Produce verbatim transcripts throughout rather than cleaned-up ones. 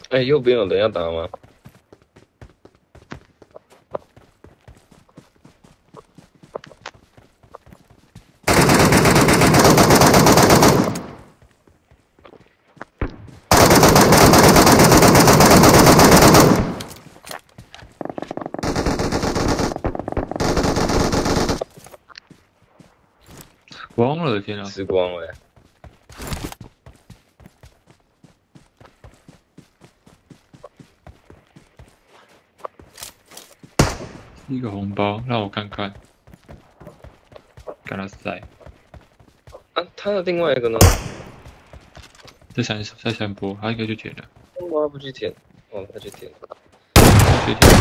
哎、右边有人要打吗？ 光了，天啊！ 时光了、欸。 一个红包，让我看看。干他塞！ 啊，他的另外一个呢？ 在闪在闪播，他应该就填了。 为他不去填？哦，他去填。 他去填。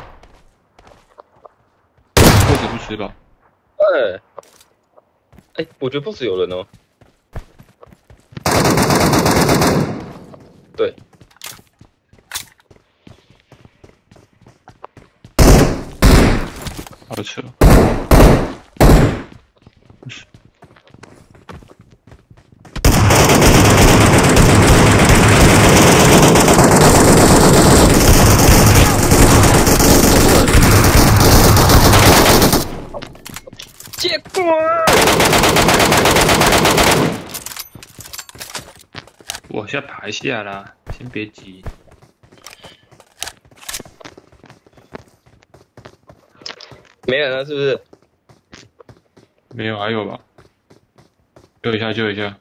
或者不吃吧？ 哎，哎，我觉得 boss 有人哦。对。 好扯。 结果， 我先爬一下啦，先别急。 没人了是不是？ 没有，还有吧？救一下，救一下。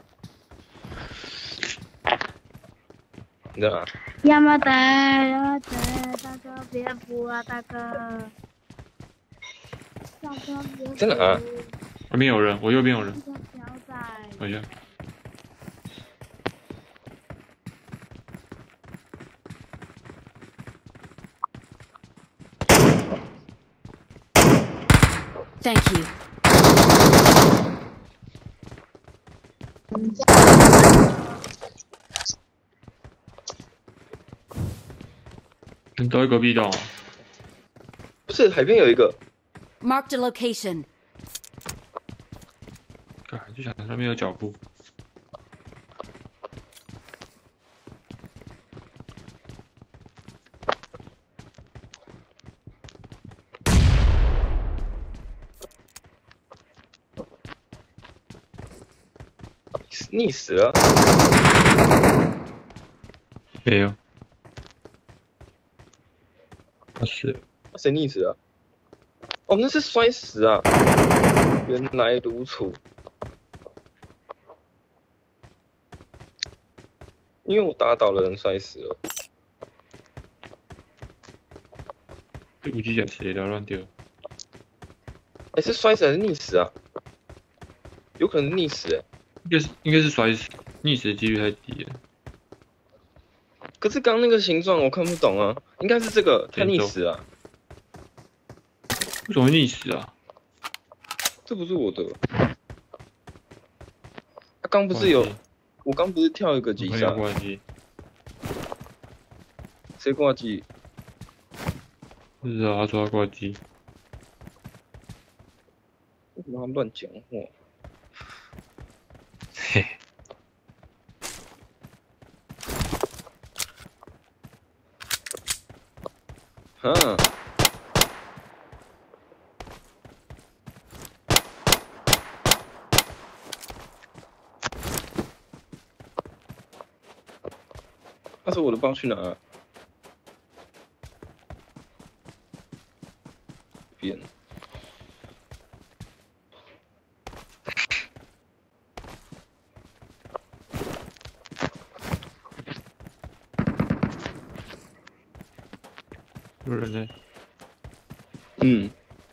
你在哪？ 亚麻得，亚麻得，大哥别补啊，大哥！大哥别补。 在哪？ 外面有人，我右边有人。 这个小仔。 等一下。 Thank you. 你到一个壁洞。 不是，海边有一个。 Marked a location. 看，就想上面有脚步。 溺死了？ 没有。他死了。 谁溺死了？哦，那是摔死啊！原来如此。因为我打倒了人，摔死了。 这武器讲谁的乱丢？ 哎，是摔死还是溺死啊？有可能溺死哎。 应该是应该是摔死，溺死的几率太低了。 可是刚那个形状我看不懂啊，应该是这个太溺死了。 为什么会溺死啊？ 这不是我的。他刚不是有，我刚不是跳一个几下？ 挂机。 谁挂机？ 是啊，他说他挂机。 为什么他乱讲话？ 嘿。 啊。那时候我的包去哪了？边。 有人呢。 嗯。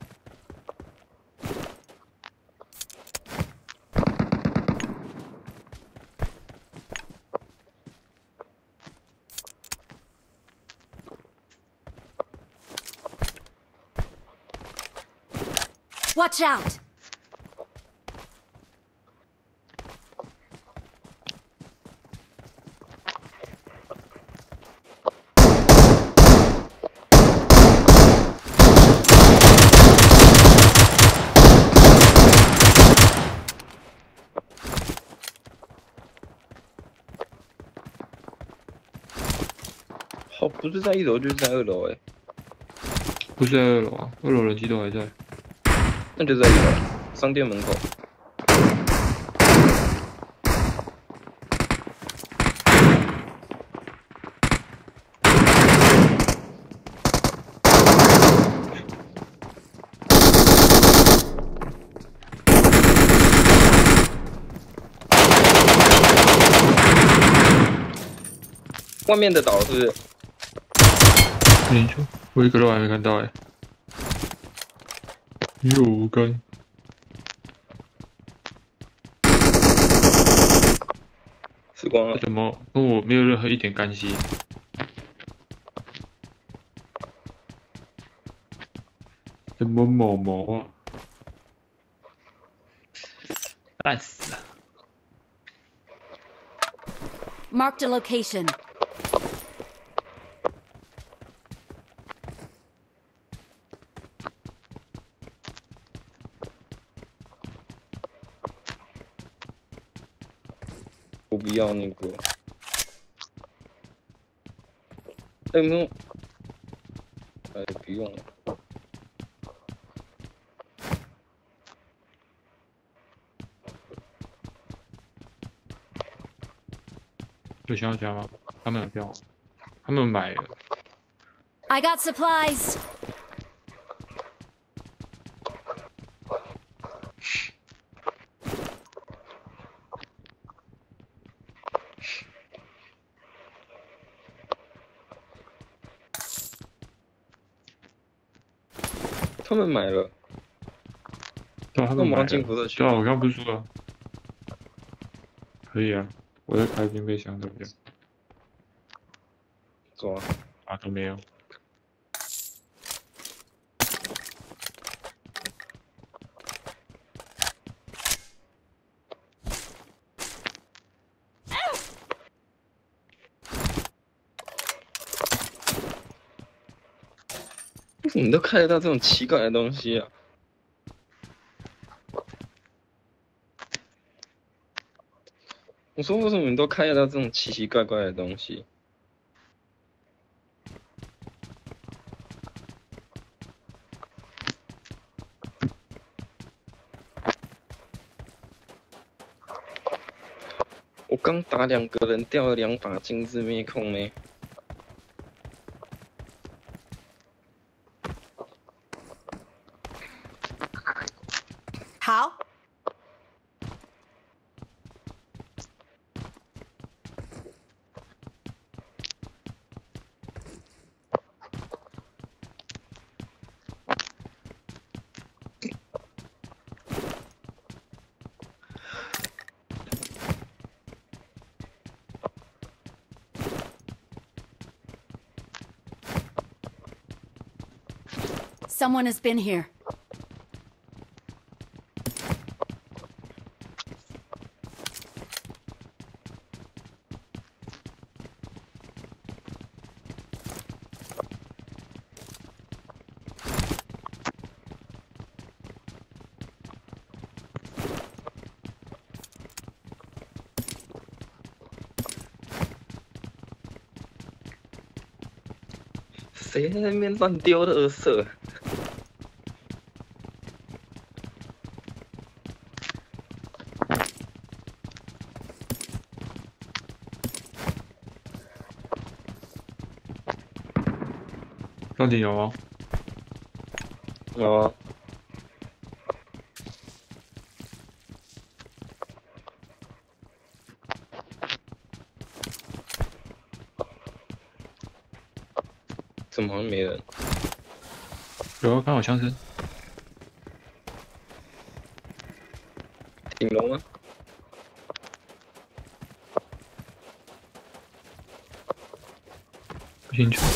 Watch out! 好，不是在一楼就是在二楼哎， 不是在二楼啊，二楼人机都还在。 那就在一楼商店门口。外面的岛是不是？ 不清楚，我一个都还没看到哎、与我无干。 死光了。 怎么跟我没有任何一点干系？怎么某某啊？烂死了！ Marked a location. 我不要那个。哎，没有。哎，不用了。 有想要加吗？他们有票，他们买了。 I got supplies. 他们买了。 对啊，他那我们要们买了。 进福特区。 对啊，我刚刚不是说了？可以啊，我在开军备箱，对不对？ 走啊。 啊，都没有。 为什么你都看得到这种奇怪的东西啊？我说为什么你都看得到这种奇奇怪怪的东西？我刚打两个人，掉了两把金字灭控没？ 好。Someone has been here. “谁在那边乱丢垃圾？” 上顶有吗？ 有啊。怎么好像没人？ 有啊，看我枪声。 顶楼吗？ 不清楚。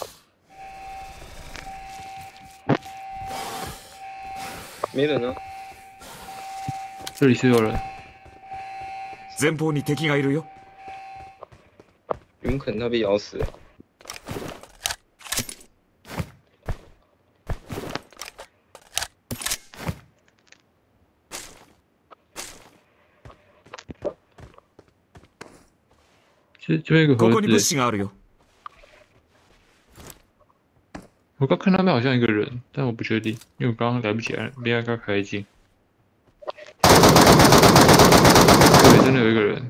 没人啊。 这里是有人。 前方に敵がいるよ。 有没有可能他被咬死了？ 这这边有个ここに物盒子， 資があるよ。 我刚看那边好像一个人，但我不确定，因为我刚刚来不及按，没按刚开机。对，真的有一个人。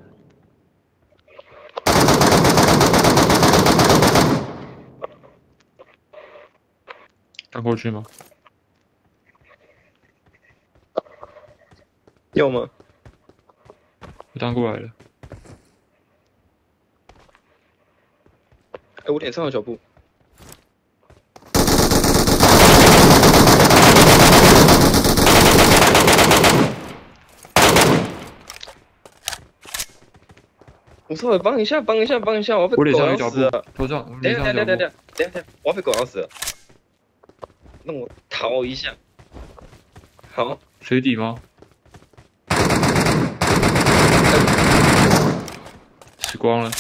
打过去吗？ 要吗？ 我当过来了。 哎，我脸上有脚步。我稍微帮一下，帮一下，帮一下，我要被我脸狗上有脚步咬死了。， 头上，我等一下， 脸上有脚步。 等一下，等一下，等一下，我要被狗咬死了。让我逃一下。好， 水底吗？死光了，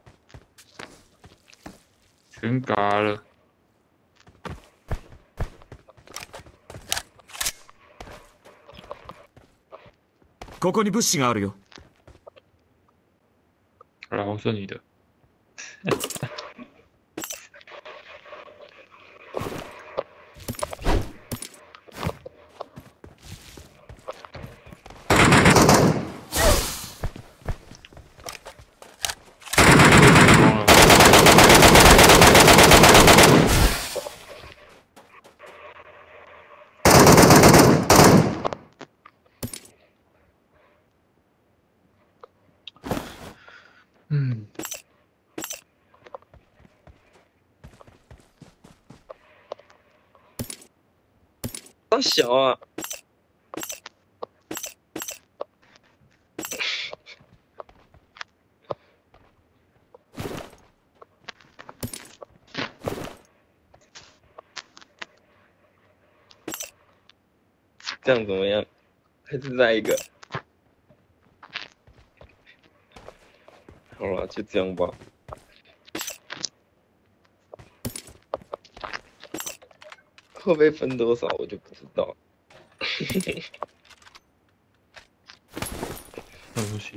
全嘎了。 ここに物資があるよ。 好了，我算你的。嗯， 好小啊！这样怎么样？还是再一个？好了，就这样吧。会不会分多少我就不知道。 那东西。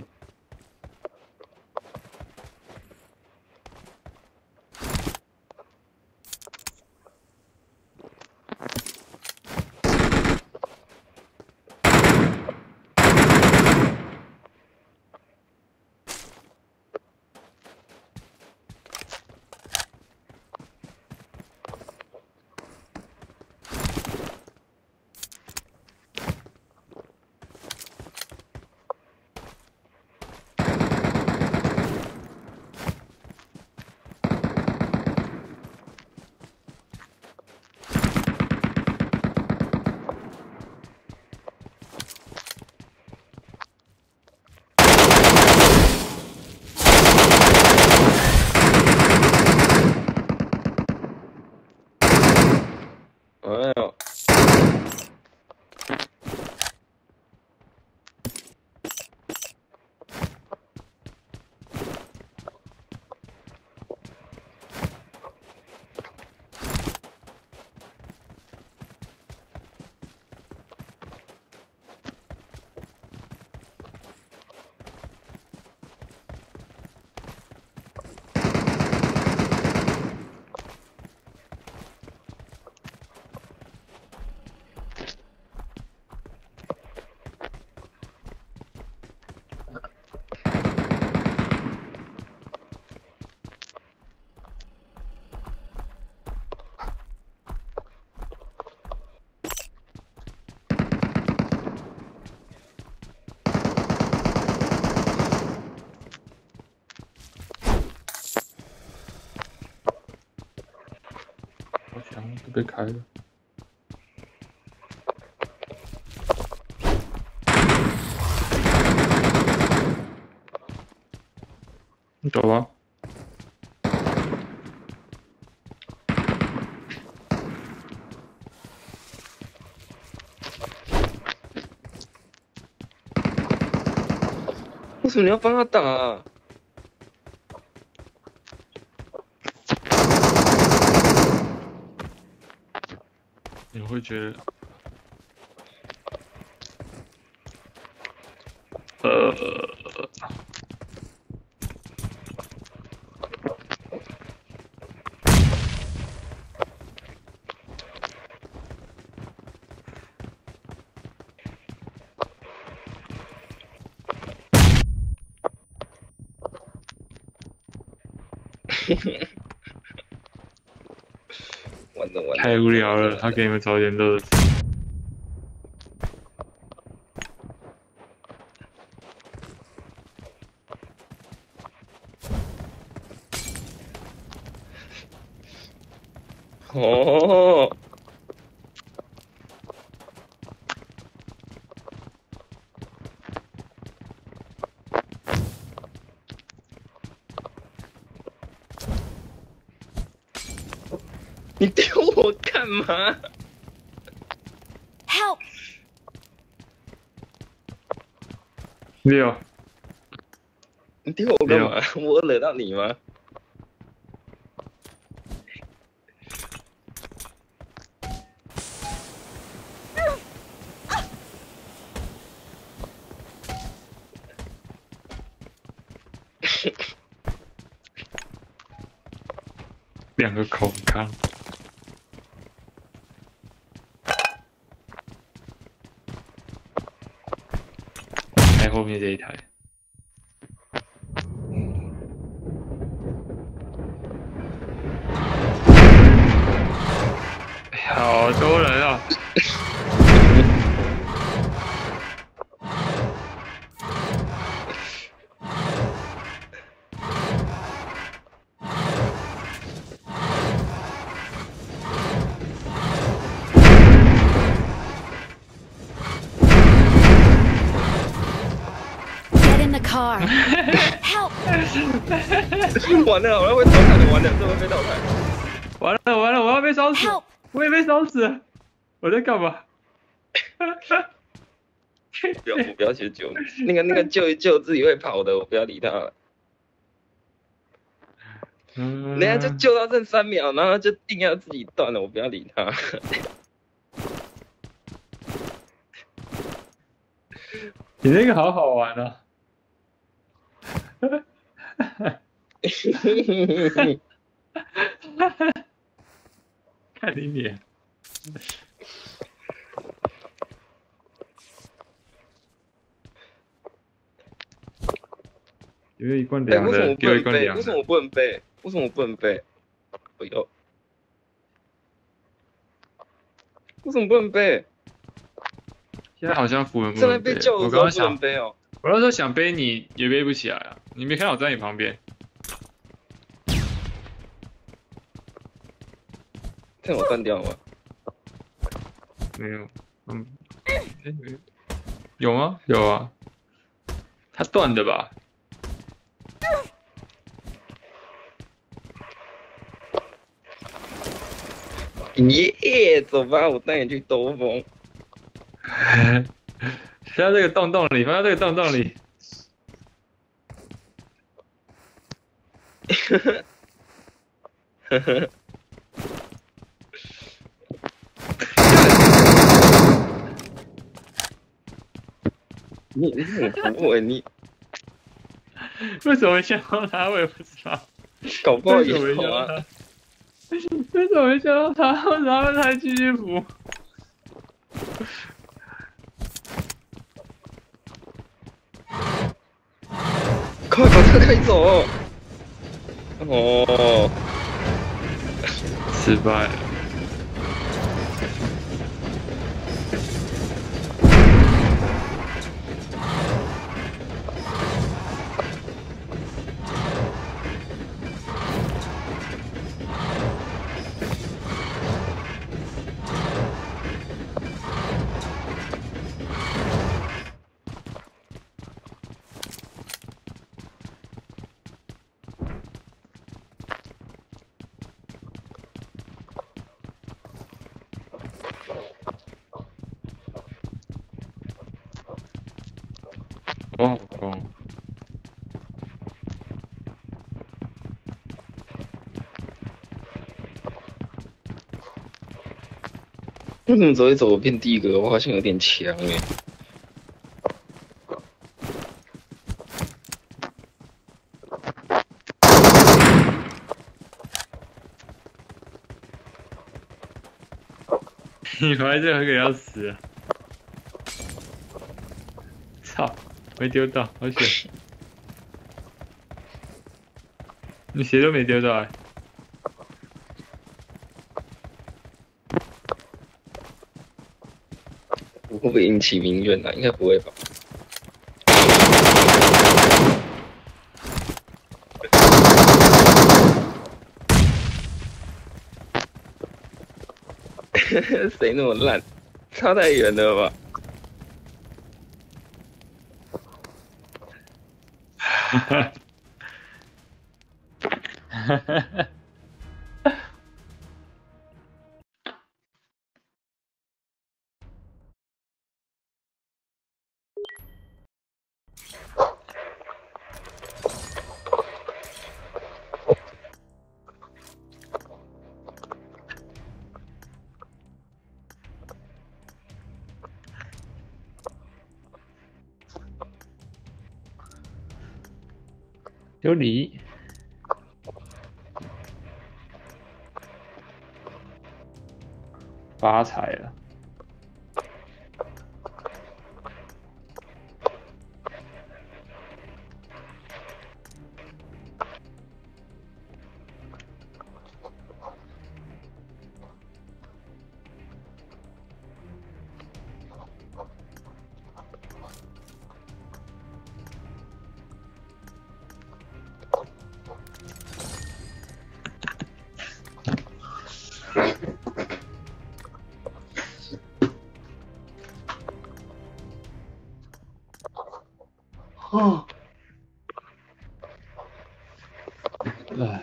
哎呦， 好像都被开了。你走吧。 为什么你要帮他打啊？ 你会觉得，呃， 完了完了， 太无聊了，他给你们找点乐子。 哦。你丢我干嘛 Help! 六， 你丢我干嘛？我惹到你吗？ 两个口缸。在后面这一台。好多人啊！ Car. Help! 完了，我要被淘汰了，完了，这会被淘汰。 完了完了，我要被烧死！ Help! 我也被烧死了！我在干嘛？ 不要，我不要去救你。那个那个救一救自己会跑的，我不要理他了。 嗯， 人家就救到剩三秒，然后就硬要自己断了，我不要理他。 你那个好好玩啊！看你脸。有一罐凉的，给我一罐凉的。 为什么我不能背？为什么我不能背？哎呦，为什么不能背？ 现在好像符文不正在能背。 被救的时候不能背哦。 我那时候想背你，也背不起来啊！你没看到我在你旁边？ 看我断掉吗？ 没有，嗯，哎、没有，有吗？有啊，它断的吧？ 耶，走吧，我带你去兜风。 放在这个洞洞里，放在这个洞洞里。 呵呵，呵呵。你你很服我，你为什么会想到他？我也不知道。 搞不好以为什么后啊。 为什么会想到他？为什么他还继续扶？ 快把车开走！哦， 失败了。哦哦， 为什么走一走我变第一个？我好像有点强哎。 你怀这个要死啊！操，没丢到，好险！ 你鞋都没丢到来。 我会不会引起民怨啊？应该不会吧。谁那么烂？差太远了吧？ 哈哈，哈哈哈。有理，发财了。哦，哎，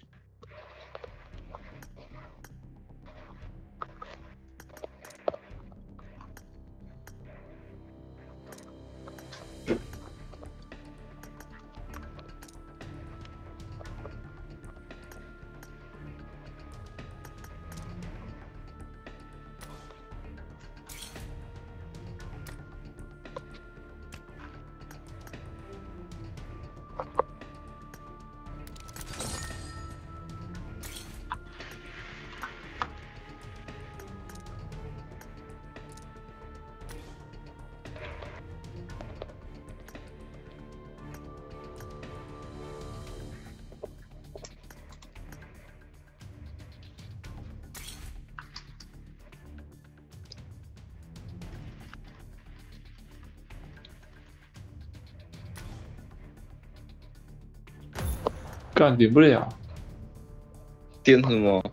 干点不了， 点什么？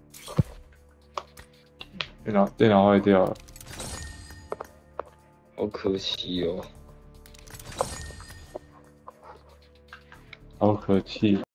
电脑电脑坏掉了。 好可惜哦。 好可气。